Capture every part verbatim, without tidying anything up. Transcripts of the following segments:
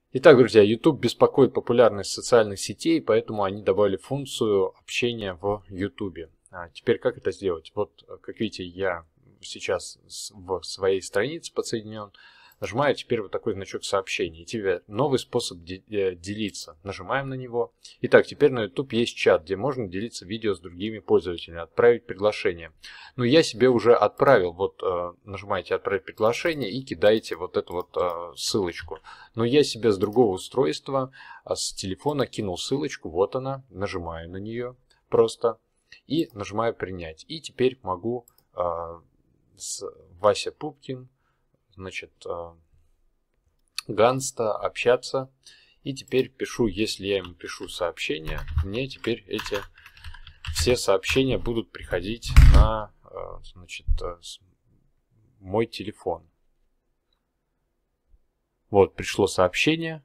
Итак, друзья, YouTube беспокоит популярность социальных сетей, поэтому они добавили функцию общения в YouTube. А теперь как это сделать? Вот, как видите, я сейчас в своей странице подсоединен. Нажимаю теперь вот такой значок сообщений. И теперь новый способ делиться. Нажимаем на него. Итак, теперь на YouTube есть чат, где можно делиться видео с другими пользователями, отправить приглашение. Но я себе уже отправил. Вот нажимаете «Отправить приглашение» и кидаете вот эту вот ссылочку. Но я себе с другого устройства, с телефона кинул ссылочку. Вот она. Нажимаю на нее просто и нажимаю «Принять». И теперь могу с Вася Пупкин, значит, Ганста общаться. И теперь пишу, если я ему пишу сообщения, мне теперь эти все сообщения будут приходить на, значит, мой телефон. Вот, пришло сообщение.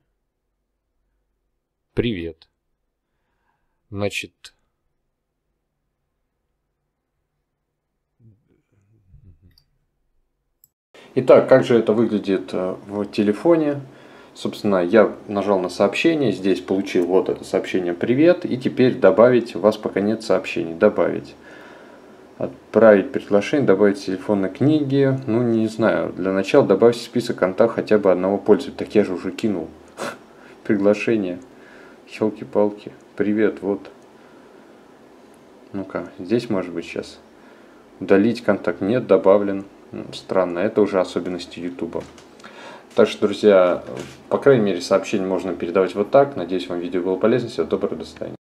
Привет. Значит, итак, как же это выглядит в телефоне? Собственно, я нажал на сообщение, здесь получил вот это сообщение «Привет», и теперь добавить, у вас пока нет сообщений, добавить. Отправить приглашение, добавить телефонной книги, ну не знаю, для начала добавьте в список контактов хотя бы одного пользователя. Так я же уже кинул приглашение, елки-палки, привет, вот. Ну-ка, здесь может быть сейчас удалить контакт, нет, добавлен. Странно, это уже особенности YouTube. Так что, друзья, по крайней мере, сообщение можно передавать вот так. Надеюсь, вам видео было полезно. Всего доброго, до свидания.